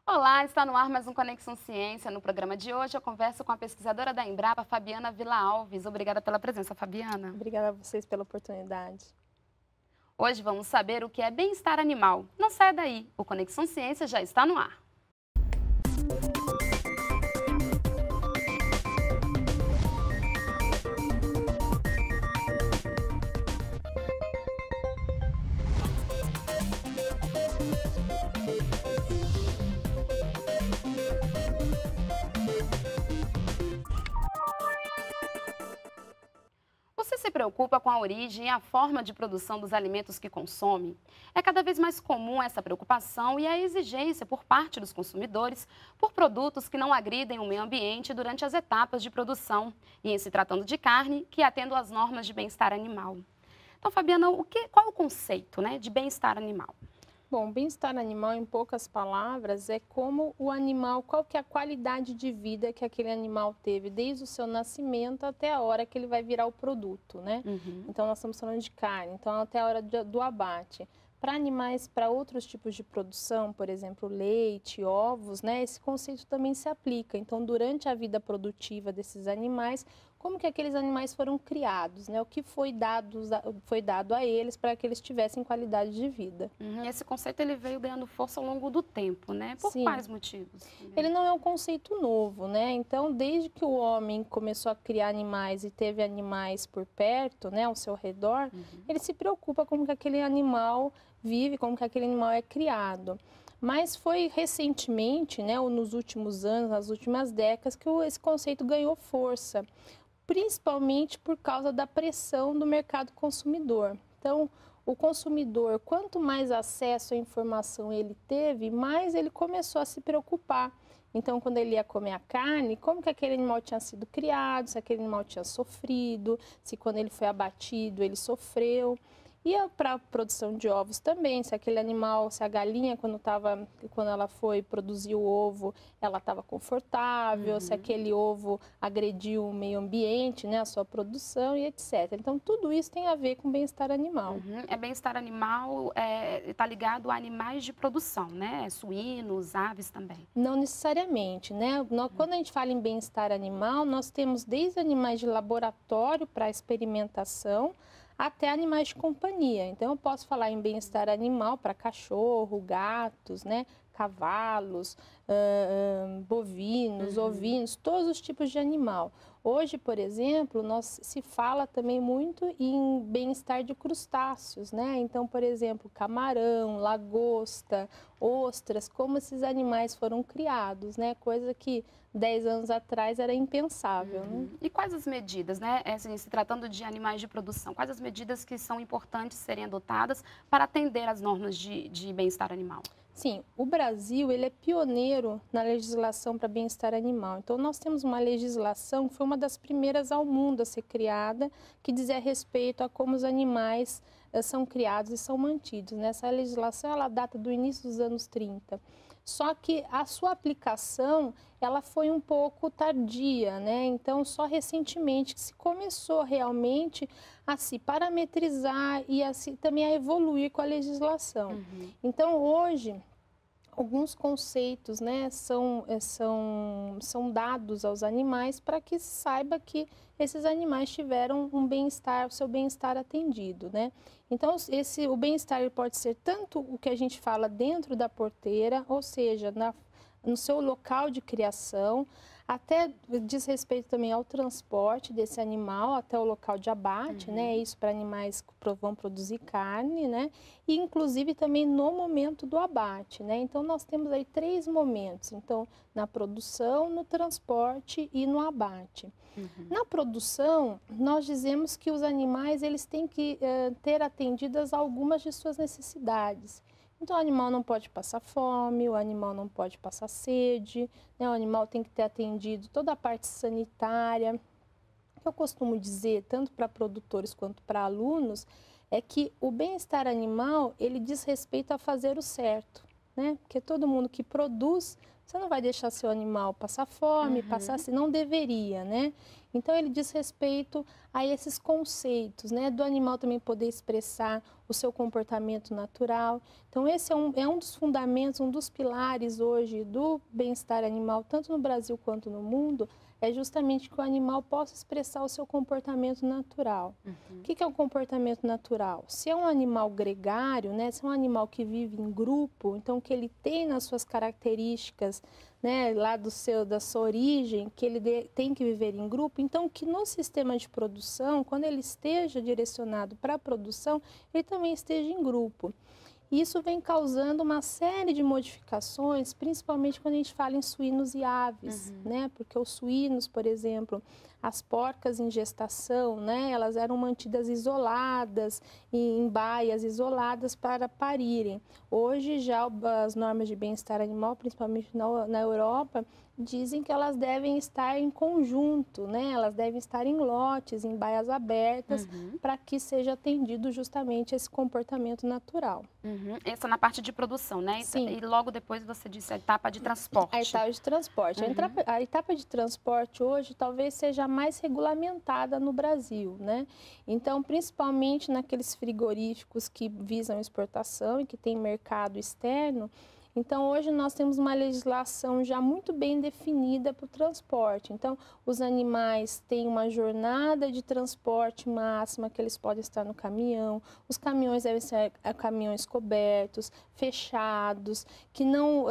Olá, está no ar mais um Conexão Ciência. No programa de hoje eu converso com a pesquisadora da Embrapa, Fabiana Villa Alves. Obrigada pela presença, Fabiana. Obrigada a vocês pela oportunidade. Hoje vamos saber o que é bem-estar animal. Não saia daí, o Conexão Ciência já está no ar. Você se preocupa com a origem e a forma de produção dos alimentos que consome? É cada vez mais comum essa preocupação e a exigência por parte dos consumidores por produtos que não agridem o meio ambiente durante as etapas de produção, e em se tratando de carne, que atendam às normas de bem-estar animal. Então, Fabiana, qual é o conceito, de bem-estar animal? Bom, bem-estar animal, em poucas palavras, é como o animal, qual que é a qualidade de vida que aquele animal teve, desde o seu nascimento até a hora que ele vai virar o produto, né? Então, nós estamos falando de carne, então até a hora do abate. Para animais, para outros tipos de produção, por exemplo, leite, ovos, né? Esse conceito também se aplica. Então, durante a vida produtiva desses animais, como que aqueles animais foram criados, né? O que foi dado a eles para que eles tivessem qualidade de vida. Esse conceito ele veio ganhando força ao longo do tempo, né? Por Sim. quais motivos? Ele não é um conceito novo, né? Então, desde que o homem começou a criar animais e teve animais por perto, né, ao seu redor, ele se preocupa com que aquele animal vive, como que aquele animal é criado. Mas foi recentemente, né, ou nos últimos anos, nas últimas décadas, que esse conceito ganhou força, principalmente por causa da pressão do mercado consumidor. Então, o consumidor, quanto mais acesso à informação ele teve, mais ele começou a se preocupar. Então, quando ele ia comer a carne, como que aquele animal tinha sido criado, se aquele animal tinha sofrido, se quando ele foi abatido ele sofreu. E para a produção de ovos também, se aquele animal, se a galinha, quando ela foi produzir o ovo, ela estava confortável, se aquele ovo agrediu o meio ambiente, né, a sua produção e etc. Então, tudo isso tem a ver com bem-estar animal. É bem-estar animal, está ligado a animais de produção, né? Suínos, aves também. Não necessariamente, né? Quando a gente fala em bem-estar animal, nós temos desde animais de laboratório para experimentação, até animais de companhia. Então, eu posso falar em bem-estar animal para cachorro, gatos, né? Cavalos, bovinos, ovinos, todos os tipos de animal. Hoje, por exemplo, se fala também muito em bem-estar de crustáceos, né? Então, por exemplo, camarão, lagosta, ostras, como esses animais foram criados, né? Coisa que 10 anos atrás era impensável, né? E quais as medidas, né? Assim, se tratando de animais de produção, quais as medidas que são importantes serem adotadas para atender às normas de bem-estar animal? Sim, o Brasil ele é pioneiro na legislação para bem-estar animal. Então, nós temos uma legislação que foi uma das primeiras ao mundo a ser criada, que dizia respeito a como os animais são criados e são mantidos. Essa legislação ela data do início dos anos 30. Só que a sua aplicação ela foi um pouco tardia, né? Então, só recentemente que se começou realmente a se parametrizar e também a evoluir com a legislação. Então, hoje, alguns conceitos, né, são dados aos animais para que se saiba que esses animais tiveram um bem-estar, o seu bem-estar atendido, né? Então, o bem-estar pode ser tanto o que a gente fala dentro da porteira, ou seja, no seu local de criação, até diz respeito também ao transporte desse animal até o local de abate, né? Isso para animais que vão produzir carne, né? E inclusive também no momento do abate, né? Então nós temos aí 3 momentos, então na produção, no transporte e no abate. Na produção, nós dizemos que os animais eles têm que ter atendidas algumas de suas necessidades. Então, o animal não pode passar fome, o animal não pode passar sede, né? O animal tem que ter atendido toda a parte sanitária. O que eu costumo dizer, tanto para produtores quanto para alunos, é que o bem-estar animal, ele diz respeito a fazer o certo, né? Porque todo mundo que produz Você não vai deixar seu animal passar fome, passar assim, não deveria, né? Então, ele diz respeito a esses conceitos, né? Do animal também poder expressar o seu comportamento natural. Então, esse é um dos fundamentos, um dos pilares hoje do bem-estar animal, tanto no Brasil quanto no mundo, é justamente que o animal possa expressar o seu comportamento natural. O que é o comportamento natural? Se é um animal gregário, né? Se é um animal que vive em grupo, então que ele tem nas suas características, né, lá da sua origem, que ele tem que viver em grupo, então que no sistema de produção, quando ele esteja direcionado para a produção, ele também esteja em grupo. Isso vem causando uma série de modificações, principalmente quando a gente fala em suínos e aves, né? Porque os suínos, por exemplo, as porcas em gestação, né? Elas eram mantidas isoladas, em baias isoladas para parirem. Hoje, já as normas de bem-estar animal, principalmente na Europa, dizem que elas devem estar em conjunto, né? Elas devem estar em lotes, em baias abertas, para que seja atendido justamente esse comportamento natural. Essa na parte de produção, né? Sim. E logo depois você disse a etapa de transporte. A etapa de transporte. A etapa de transporte hoje talvez seja a mais regulamentada no Brasil, né? Então, principalmente naqueles frigoríficos que visam exportação e que tem mercado externo. Então, hoje nós temos uma legislação já muito bem definida para o transporte. Então, os animais têm uma jornada de transporte máxima que eles podem estar no caminhão. Os caminhões devem ser caminhões cobertos, fechados, que não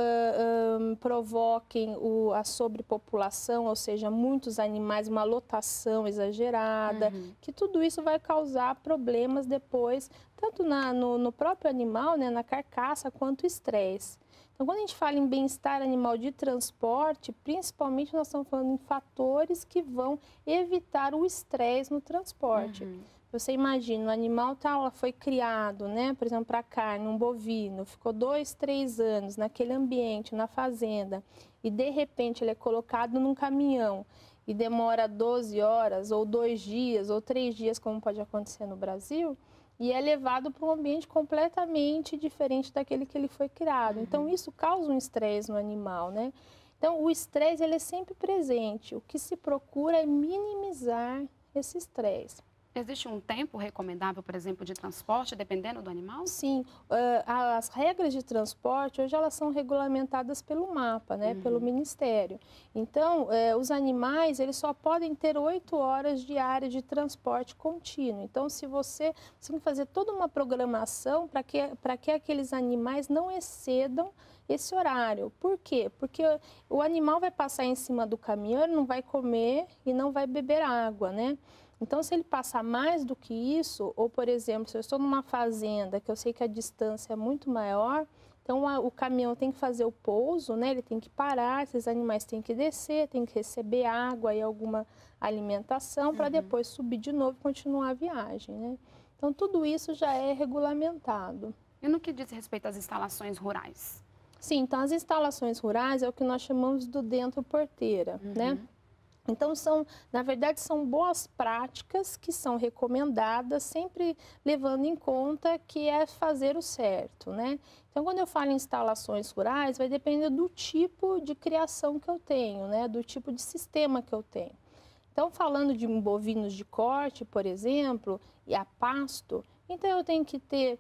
provoquem a sobrepopulação, ou seja, muitos animais, uma lotação exagerada, que tudo isso vai causar problemas depois, tanto no próprio animal, né, na carcaça, quanto estresse. Então, quando a gente fala em bem-estar animal de transporte, principalmente nós estamos falando em fatores que vão evitar o estresse no transporte. Você imagina, o animal foi criado, né, por exemplo, para carne, um bovino, ficou 2, 3 anos naquele ambiente, na fazenda, e de repente ele é colocado num caminhão e demora 12 horas, ou 2 dias, ou 3 dias, como pode acontecer no Brasil, e é levado para um ambiente completamente diferente daquele que ele foi criado. Então, isso causa um estresse no animal, né? Então, o estresse, ele é sempre presente. O que se procura é minimizar esse estresse. Existe um tempo recomendável, por exemplo, de transporte, dependendo do animal? Sim, as regras de transporte, hoje elas são regulamentadas pelo MAPA, né, pelo Ministério. Então, os animais, eles só podem ter 8 horas diárias de transporte contínuo. Então, você tem que fazer toda uma programação para que aqueles animais não excedam esse horário. Por quê? Porque o animal vai passar em cima do caminhão, ele não vai comer e não vai beber água, né? Então, se ele passar mais do que isso, ou, por exemplo, se eu estou numa fazenda, que eu sei que a distância é muito maior, então o caminhão tem que fazer o pouso, né? Ele tem que parar, esses animais têm que descer, tem que receber água e alguma alimentação para depois subir de novo e continuar a viagem, né? Então, tudo isso já é regulamentado. E no que diz respeito às instalações rurais? Sim, então as instalações rurais é o que nós chamamos do dentro-porteira, né? Então, na verdade, são boas práticas que são recomendadas, sempre levando em conta que é fazer o certo, né? Então, quando eu falo em instalações rurais, vai depender do tipo de criação que eu tenho, né? Do tipo de sistema que eu tenho. Então, falando de bovinos de corte, por exemplo, e a pasto, então eu tenho que ter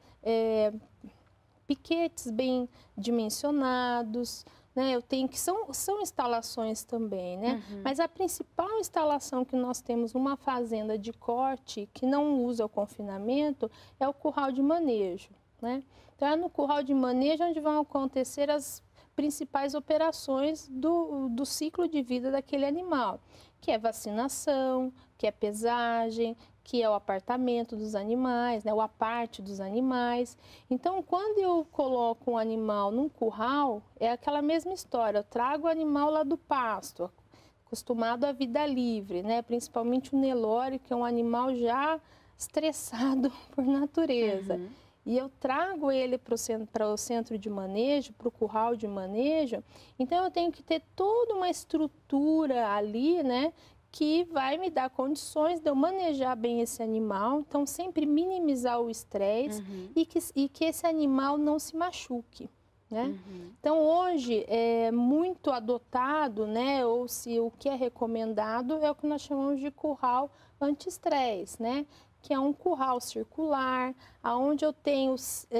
piquetes bem dimensionados, né? Eu tenho que são instalações também, né? Mas a principal instalação que nós temos numa fazenda de corte que não usa o confinamento é o curral de manejo, né? Então é no curral de manejo onde vão acontecer as principais operações do ciclo de vida daquele animal, que é vacinação, que é pesagem, que é o apartamento dos animais, né, o aparte dos animais. Então, quando eu coloco um animal num curral, é aquela mesma história. Eu trago o animal lá do pasto, acostumado à vida livre, né, principalmente o Nelore, que é um animal já estressado por natureza. E eu trago ele para o centro de manejo, para o curral de manejo. Então, eu tenho que ter toda uma estrutura ali, né, que vai me dar condições de eu manejar bem esse animal. Então, sempre minimizar o estresse e que esse animal não se machuque, né? Então, hoje, é muito adotado, né? Ou se o que é recomendado é o que nós chamamos de curral anti-estresse, né? Que é um curral circular, onde eu tenho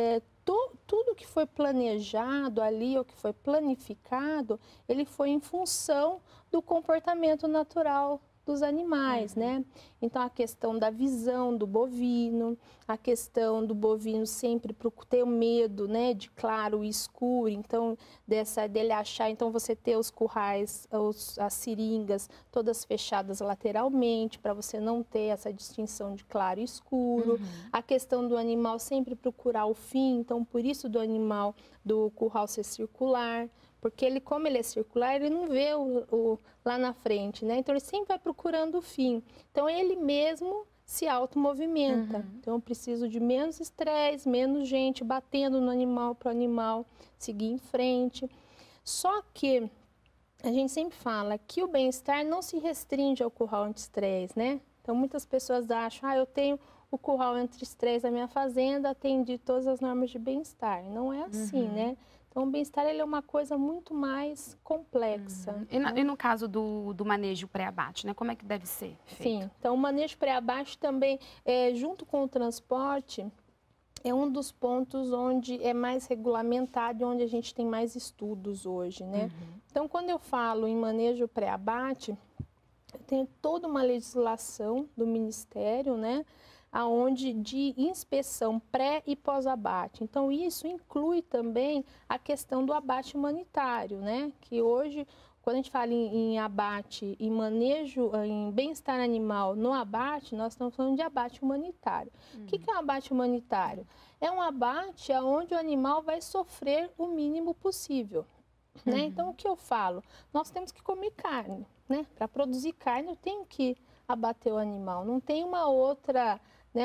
tudo que foi planejado ali, ou que foi planificado, ele foi em função do comportamento natural dos animais, né? Então, a questão da visão do bovino, a questão do bovino sempre ter o medo, né, de claro e escuro, então, dele achar, então, você ter os currais, as seringas todas fechadas lateralmente, para você não ter essa distinção de claro e escuro. A questão do animal sempre procurar o fim, então, por isso do animal, do curral ser circular, porque ele, como ele é circular, ele não vê lá na frente, né? Então, ele sempre vai procurando o fim. Então, ele mesmo se automovimenta. Então, eu preciso de menos estresse, menos gente batendo no animal para o animal seguir em frente. Só que a gente sempre fala que o bem-estar não se restringe ao curral anti-estresse, né? Então, muitas pessoas acham, eu tenho o curral anti-estresse na minha fazenda, atendi todas as normas de bem-estar. Não é assim, né? Então, o bem-estar ele é uma coisa muito mais complexa. E no caso do manejo pré-abate, né? Como é que deve ser feito? Sim, então o manejo pré-abate também, junto com o transporte, é um dos pontos onde é mais regulamentado e onde a gente tem mais estudos hoje, né? Então, quando eu falo em manejo pré-abate, eu tenho toda uma legislação do Ministério, né? Aonde de inspeção pré e pós-abate. Então, isso inclui também a questão do abate humanitário, né? Que hoje, quando a gente fala em abate, em manejo, em bem-estar animal no abate, nós estamos falando de abate humanitário. O que é um abate humanitário? É um abate onde o animal vai sofrer o mínimo possível, né? Então, o que eu falo? Nós temos que comer carne, né? Para produzir carne, eu tenho que abater o animal. Não tem uma outra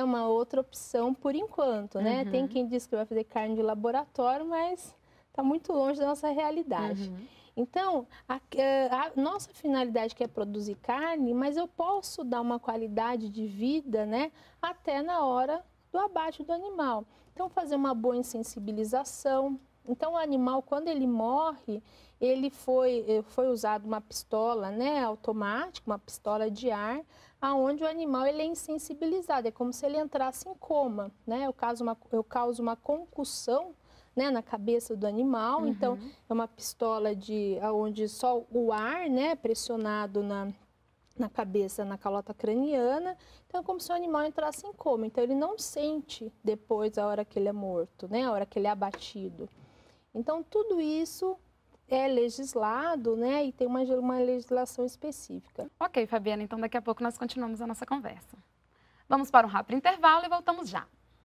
opção por enquanto, né? Tem quem diz que vai fazer carne de laboratório, mas está muito longe da nossa realidade. Então, a nossa finalidade que é produzir carne, mas eu posso dar uma qualidade de vida, né? Até na hora do abate do animal. Então, fazer uma boa insensibilização. Então, o animal, quando ele morre, ele foi usado uma pistola, né, automática, uma pistola de ar, aonde o animal ele é insensibilizado, é como se ele entrasse em coma, né? Eu causo uma concussão, né, na cabeça do animal, então é uma pistola onde só o ar, né, pressionado na cabeça, na calota craniana, então é como se o animal entrasse em coma, então ele não sente depois a hora que ele é morto, né, a hora que ele é abatido. Então tudo isso é legislado, né, e tem uma legislação específica. Ok, Fabiana, então daqui a pouco nós continuamos a nossa conversa. Vamos para um rápido intervalo e voltamos já.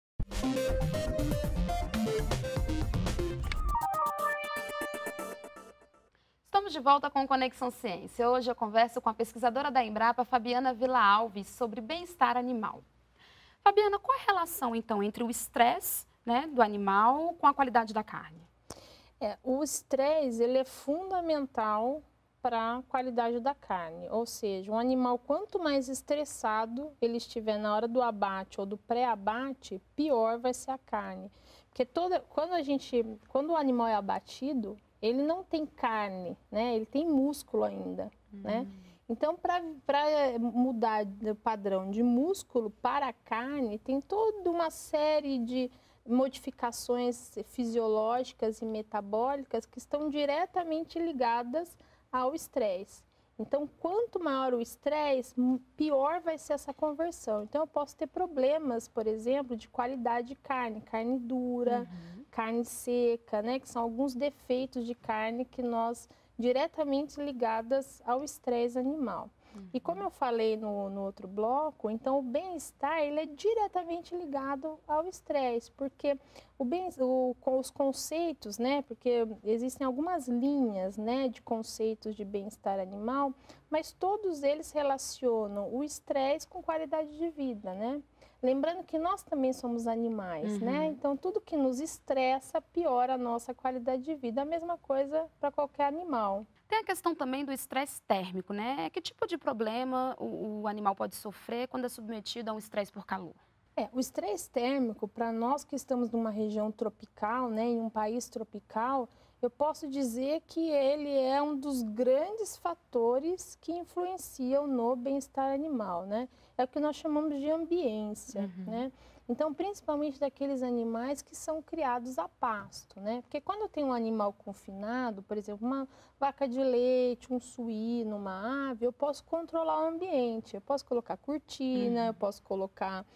Estamos de volta com o Conexão Ciência. Hoje eu converso com a pesquisadora da Embrapa, Fabiana Villa Alves, sobre bem-estar animal. Fabiana, qual a relação, então, entre o estresse, né, do animal com a qualidade da carne? O estresse, ele é fundamental para a qualidade da carne. Ou seja, um animal, quanto mais estressado ele estiver na hora do abate ou do pré-abate, pior vai ser a carne. Porque quando o animal é abatido, ele não tem carne, né? Ele tem músculo ainda, né? Então, para mudar o padrão de músculo para a carne, tem toda uma série de modificações fisiológicas e metabólicas que estão diretamente ligadas ao estresse. Então, quanto maior o estresse, pior vai ser essa conversão. Então, eu posso ter problemas, por exemplo, de qualidade de carne dura, carne seca, né? Que são alguns defeitos de carne que nós diretamente ligadas ao estresse animal. E como eu falei no outro bloco, então o bem-estar ele é diretamente ligado ao estresse, porque com os conceitos, né? Porque existem algumas linhas, né, de conceitos de bem-estar animal, mas todos eles relacionam o estresse com qualidade de vida, né? Lembrando que nós também somos animais, né? Então, tudo que nos estressa piora a nossa qualidade de vida. A mesma coisa para qualquer animal. Tem a questão também do estresse térmico, né? Que tipo de problema o animal pode sofrer quando é submetido a um estresse por calor? O estresse térmico, para nós que estamos numa região tropical, né, em um país tropical, eu posso dizer que ele é um dos grandes fatores que influenciam no bem-estar animal, né? É o que nós chamamos de ambiência, né? Então, principalmente daqueles animais que são criados a pasto, né? Porque quando eu tenho um animal confinado, por exemplo, uma vaca de leite, um suíno, uma ave, eu posso controlar o ambiente. Eu posso colocar cortina, eu posso colocar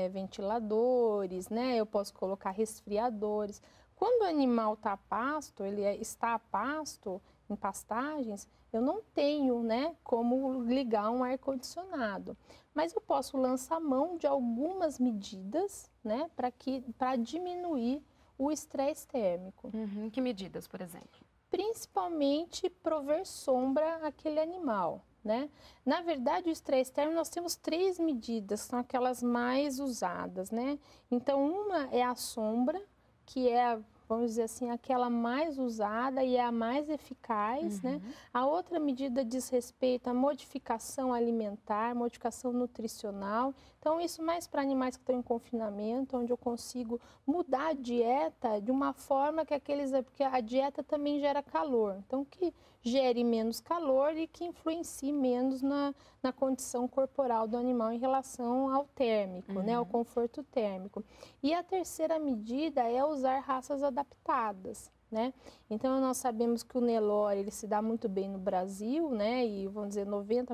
ventiladores, né? Eu posso colocar resfriadores. Quando o animal está a pasto, está a pasto, em pastagens, eu não tenho, né, como ligar um ar-condicionado. Mas eu posso lançar mão de algumas medidas, né, para diminuir o estresse térmico. Que medidas, por exemplo? Principalmente prover sombra àquele animal, né? Na verdade, o estresse térmico, nós temos 3 medidas, são aquelas mais usadas, né? Então, uma é a sombra, que é, vamos dizer assim, aquela mais usada e é a mais eficaz, né? A outra medida diz respeito à modificação alimentar, modificação nutricional. Então, isso mais para animais que estão em confinamento, onde eu consigo mudar a dieta de uma forma que porque a dieta também gera calor. Então, que gere menos calor e que influencie menos na condição corporal do animal em relação ao térmico, né, ao conforto térmico. E a terceira medida é usar raças adaptadas, né? Então, nós sabemos que o Nelore, ele se dá muito bem no Brasil, né? E, vamos dizer,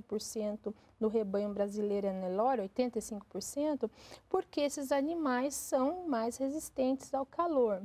90% do rebanho brasileiro é Nelore, 85%, porque esses animais são mais resistentes ao calor.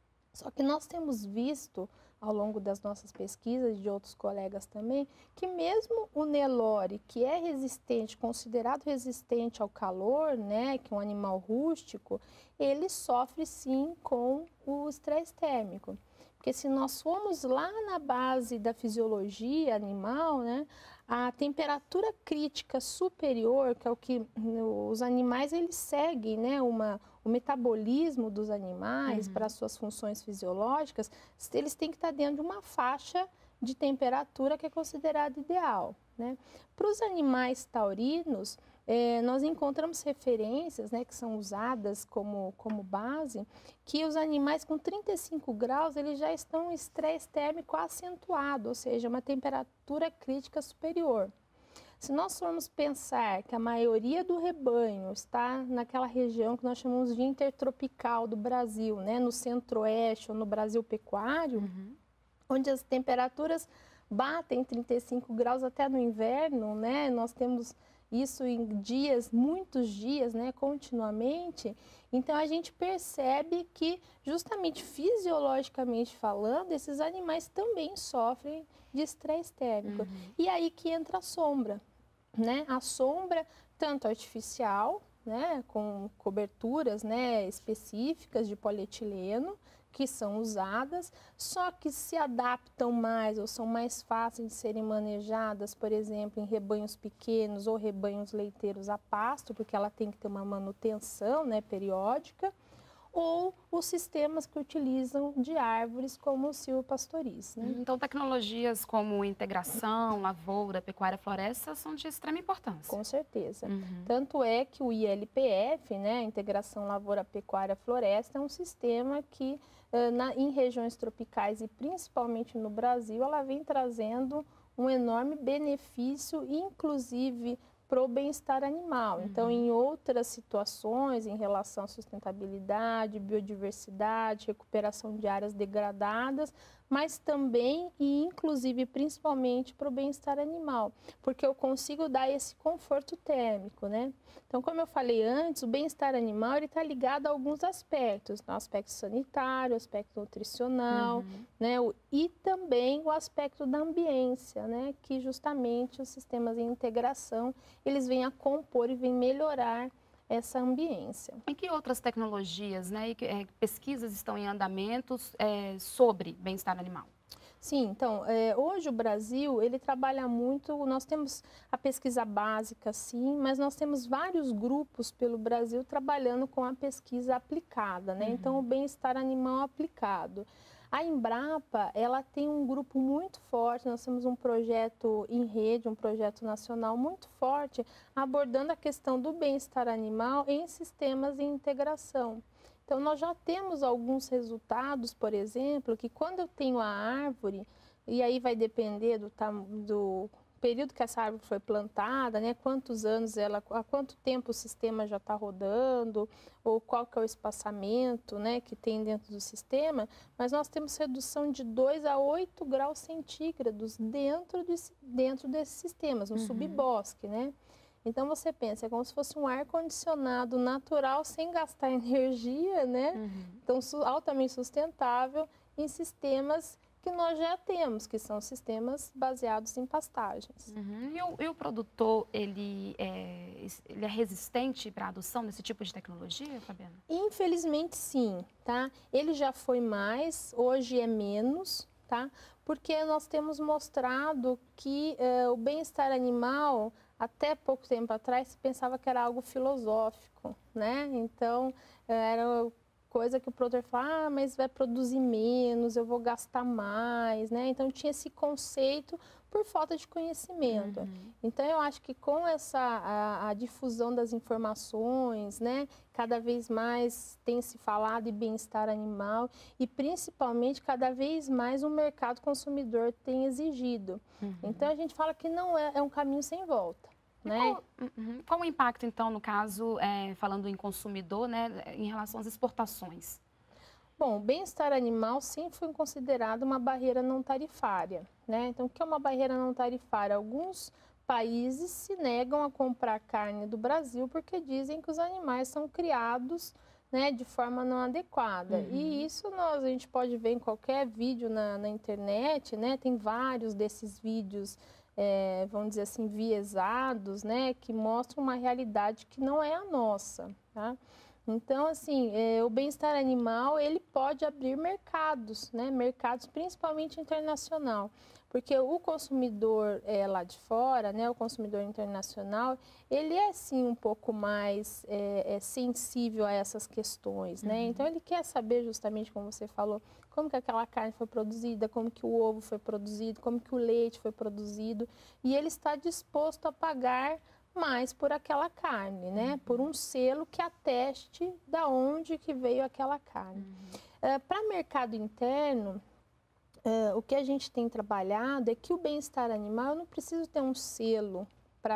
Só que nós temos visto, ao longo das nossas pesquisas, de outros colegas também, que mesmo o Nelore, que é resistente, considerado resistente ao calor, né, que é um animal rústico, ele sofre sim com o estresse térmico. Porque se nós formos lá na base da fisiologia animal, né, a temperatura crítica superior, que é o que os animais eles seguem, né, o metabolismo dos animais para suas funções fisiológicas, eles têm que estar dentro de uma faixa de temperatura que é considerada ideal, né? Para os animais taurinos, nós encontramos referências, né, que são usadas como base, que os animais com 35 graus eles já estão em estresse térmico acentuado, ou seja, uma temperatura crítica superior. Se nós formos pensar que a maioria do rebanho está naquela região que nós chamamos de intertropical do Brasil, né, no centro-oeste ou no Brasil pecuário, onde as temperaturas batem 35 graus até no inverno, né, nós temos isso em dias, muitos dias, né, continuamente. Então, a gente percebe que, justamente fisiologicamente falando, esses animais também sofrem de estresse térmico. E aí que entra a sombra, né? A sombra, tanto artificial, né, com coberturas, né, específicas de polietileno, que são usadas, só que se adaptam mais ou são mais fáceis de serem manejadas, por exemplo, em rebanhos pequenos ou rebanhos leiteiros a pasto, porque ela tem que ter uma manutenção, né, periódica, ou os sistemas que utilizam de árvores como o silvopastoris, né? Então, tecnologias como integração, lavoura, pecuária, floresta são de extrema importância. Com certeza. Tanto é que o ILPF, né, Integração Lavoura, Pecuária, Floresta, é um sistema que em regiões tropicais e principalmente no Brasil, ela vem trazendo um enorme benefício, inclusive para o bem-estar animal. Então, em outras situações, em relação à sustentabilidade, biodiversidade, recuperação de áreas degradadas, mas também e inclusive principalmente para o bem-estar animal, porque eu consigo dar esse conforto térmico, né? Então, como eu falei antes, o bem-estar animal ele está ligado a alguns aspectos, o aspecto sanitário, o aspecto nutricional, né? E também o aspecto da ambiência, né? Que justamente os sistemas de integração eles vêm a compor e vêm melhorar essa ambiência. E que outras tecnologias, né, pesquisas estão em andamentos sobre bem-estar animal? Sim, então, hoje o Brasil, ele trabalha muito, nós temos a pesquisa básica, sim, mas nós temos vários grupos pelo Brasil trabalhando com a pesquisa aplicada, né? Então, o bem-estar animal aplicado. A Embrapa, ela tem um grupo muito forte, nós temos um projeto em rede, um projeto nacional muito forte, abordando a questão do bem-estar animal em sistemas de integração. Então, nós já temos alguns resultados, por exemplo, que quando eu tenho a árvore, e aí vai depender do período que essa árvore foi plantada, né? Quantos anos há quanto tempo o sistema já está rodando, ou qual que é o espaçamento, né, que tem dentro do sistema, mas nós temos redução de 2 a 8 graus centígrados dentro desses sistemas, no subbosque, né? Então, você pensa, é como se fosse um ar-condicionado natural, sem gastar energia, né? Então, altamente sustentável em sistemas que nós já temos, que são sistemas baseados em pastagens. E o produtor, ele é resistente para a adoção desse tipo de tecnologia, Fabiana? Infelizmente, sim, tá? Ele já foi mais, hoje é menos, tá? Porque nós temos mostrado que o bem-estar animal, até pouco tempo atrás, se pensava que era algo filosófico, né? Então, era coisa que o produtor fala, mas vai produzir menos, eu vou gastar mais, né? Então, tinha esse conceito por falta de conhecimento. Então, eu acho que com a difusão das informações, né? Cada vez mais tem se falado de bem-estar animal e, principalmente, cada vez mais o mercado consumidor tem exigido. Então, a gente fala que não é um caminho sem volta. Né? Qual o impacto, então, no caso, falando em consumidor, né, em relação às exportações? Bom, o bem-estar animal sempre foi considerado uma barreira não tarifária, né? Então, o que é uma barreira não tarifária? Alguns países se negam a comprar carne do Brasil porque dizem que os animais são criados, né, de forma não adequada. E isso a gente pode ver em qualquer vídeo na internet, né? Tem vários desses vídeos, vamos dizer assim, viesados, né, que mostram uma realidade que não é a nossa, tá? Então, assim, o bem-estar animal, ele pode abrir mercados, né, mercados principalmente internacional, porque o consumidor lá de fora, né, o consumidor internacional, ele é, sim, um pouco mais sensível a essas questões, né? Então, ele quer saber, justamente como você falou, como que aquela carne foi produzida, como que o ovo foi produzido, como que o leite foi produzido, e ele está disposto a pagar mais por aquela carne, né? Por um selo que ateste da onde que veio aquela carne. Para mercado interno, o que a gente tem trabalhado é que o bem-estar animal, eu não preciso ter um selo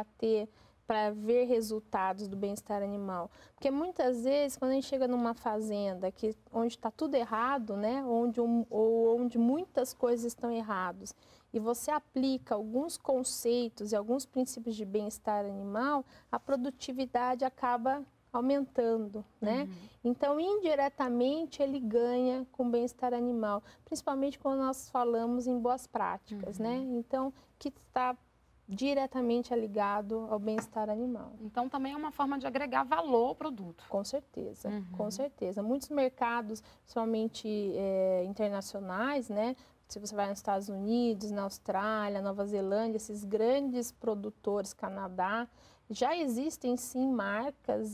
para ver resultados do bem-estar animal. Porque muitas vezes, quando a gente chega numa fazenda onde está tudo errado, né? onde muitas coisas estão erradas, e você aplica alguns conceitos e alguns princípios de bem-estar animal, a produtividade acaba aumentando, né? Então, indiretamente, ele ganha com bem-estar animal, principalmente quando nós falamos em boas práticas, né? Então, que está diretamente ligado ao bem-estar animal. Então, também é uma forma de agregar valor ao produto. Com certeza, com certeza. Muitos mercados, principalmente internacionais, né? Se você vai nos Estados Unidos, na Austrália, Nova Zelândia, esses grandes produtores, Canadá, já existem sim marcas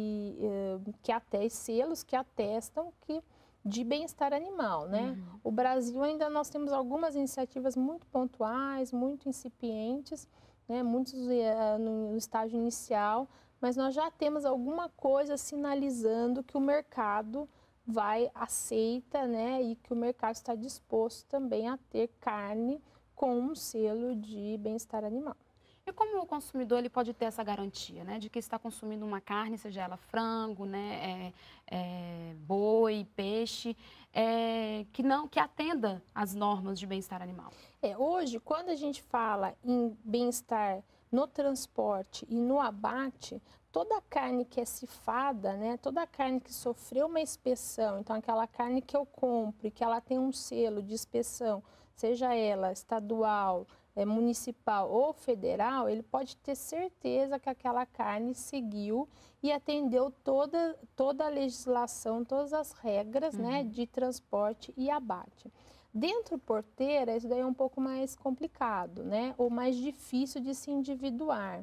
selos que atestam de bem-estar animal, né? O Brasil ainda nós temos algumas iniciativas muito pontuais, muito incipientes, né? Muitos no estágio inicial, mas nós já temos alguma coisa sinalizando que o mercado aceita, né? E que o mercado está disposto também a ter carne com um selo de bem-estar animal. E como o consumidor ele pode ter essa garantia, né, de que está consumindo uma carne, seja ela frango, né, boi, peixe, que atenda às normas de bem-estar animal? Hoje, quando a gente fala em bem-estar no transporte e no abate, toda a carne que é cifada, né, toda a carne que sofreu uma inspeção, então aquela carne que eu compro e que ela tem um selo de inspeção, seja ela estadual, municipal ou federal, ele pode ter certeza que aquela carne seguiu e atendeu toda a legislação, todas as regras, né, de transporte e abate. Dentro porteira, isso daí é um pouco mais complicado, né, ou mais difícil de se individuar.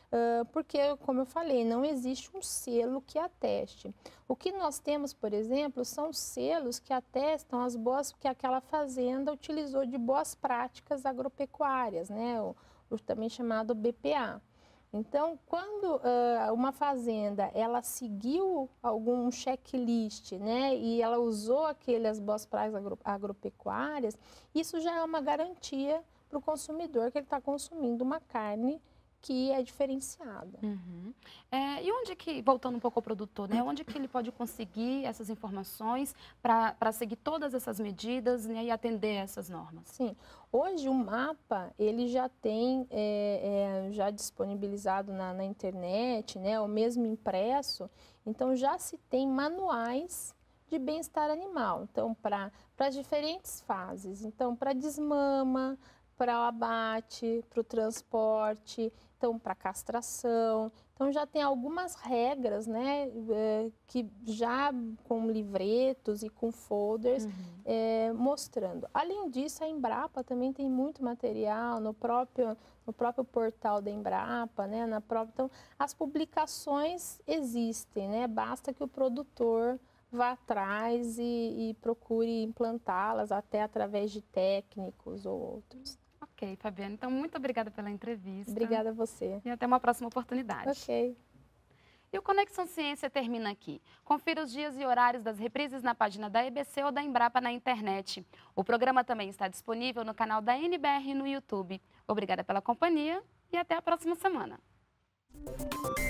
porque, como eu falei, não existe um selo que ateste. O que nós temos, por exemplo, são selos que atestam as boas, que aquela fazenda utilizou de boas práticas agropecuárias, né? O também chamado BPA. Então, quando uma fazenda ela seguiu algum checklist, né, e ela usou aquelas boas práticas agropecuárias, isso já é uma garantia para o consumidor que ele está consumindo uma carne que é diferenciada. Uhum. E onde que, voltando um pouco ao produtor, né, onde que ele pode conseguir essas informações para seguir todas essas medidas, né, e atender essas normas? Sim, hoje o mapa ele já tem já disponibilizado na internet, né, ou mesmo impresso, então já se tem manuais de bem-estar animal, então para as diferentes fases, então para desmama, para o abate, para o transporte, então para castração. Então já tem algumas regras, né, que já com livretos e com folders mostrando. Além disso, a Embrapa também tem muito material no próprio portal da Embrapa, né, então as publicações existem, né, basta que o produtor vá atrás e procure implantá-las até através de técnicos ou outros. Ok, Fabiana. Então, muito obrigada pela entrevista. Obrigada a você. E até uma próxima oportunidade. Ok. E o Conexão Ciência termina aqui. Confira os dias e horários das reprises na página da EBC ou da Embrapa na internet. O programa também está disponível no canal da NBR no YouTube. Obrigada pela companhia e até a próxima semana.